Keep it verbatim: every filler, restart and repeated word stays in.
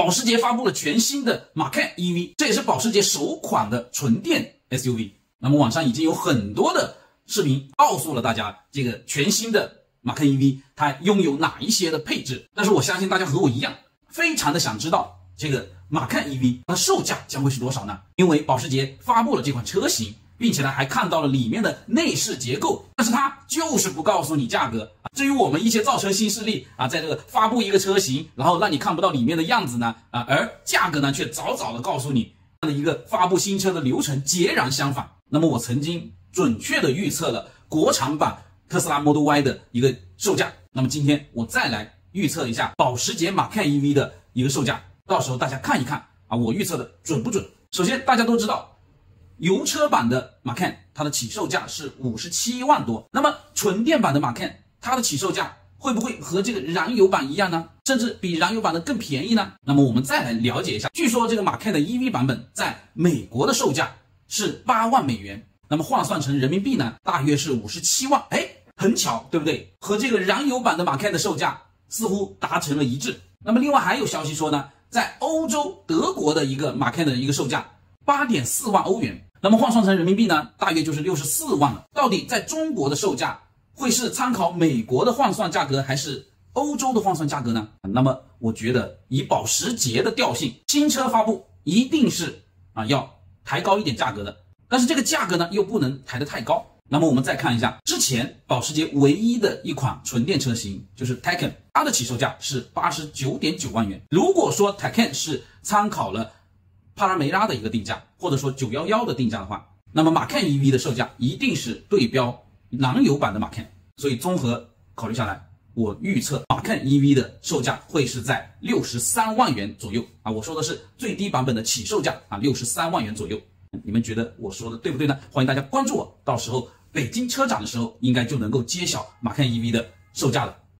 保时捷发布了全新的 Macan E V， 这也是保时捷首款的纯电 S U V。那么网上已经有很多的视频告诉了大家，这个全新的 Macan E V 它拥有哪一些的配置，但是我相信大家和我一样，非常的想知道这个 Macan E V 它的售价将会是多少呢？因为保时捷发布了这款车型，并且呢还看到了里面的内饰结构，但是它就是不告诉你价格。至于我们一些造车新势力啊，在这个发布一个车型，然后让你看不到里面的样子呢，啊，而价格呢却早早的告诉你，这样的一个发布新车的流程截然相反。那么我曾经准确的预测了国产版特斯拉 Model Y 的一个售价，那么今天我再来预测一下保时捷 Macan E V 的一个售价，到时候大家看一看啊，我预测的准不准？首先大家都知道，油车版的 Macan 它的起售价是五十七万多，那么纯电版的 Macan 它的起售价会不会和这个燃油版一样呢？甚至比燃油版的更便宜呢？那么我们再来了解一下，据说这个 Macan 的 E V 版本在美国的售价是八万美元，那么换算成人民币呢，大约是五十七万。哎，很巧，对不对？和这个燃油版的 Macan 的售价似乎达成了一致。那么另外还有消息说呢，在欧洲德国的一个 Macan 的一个售价 八点四万欧元，那么换算成人民币呢，大约就是六十四万了。到底在中国的售价会是参考美国的换算价格，还是欧洲的换算价格呢？那么我觉得以保时捷的调性，新车发布一定是啊要抬高一点价格的，但是这个价格呢又不能抬得太高。那么我们再看一下之前保时捷唯一的一款纯电车型，就是 Taycan， 它的起售价是 八十九点九万元。如果说 Taycan 是参考了帕拉梅拉的一个定价，或者说九一一的定价的话，那么 Macan E V 的售价一定是对标燃油版的 Macan。所以综合考虑下来，我预测 Macan E V 的售价会是在六十三万元左右啊！我说的是最低版本的起售价啊，六十三万元左右。你们觉得我说的对不对呢？欢迎大家关注我，到时候北京车展的时候应该就能够揭晓 Macan E V 的售价了。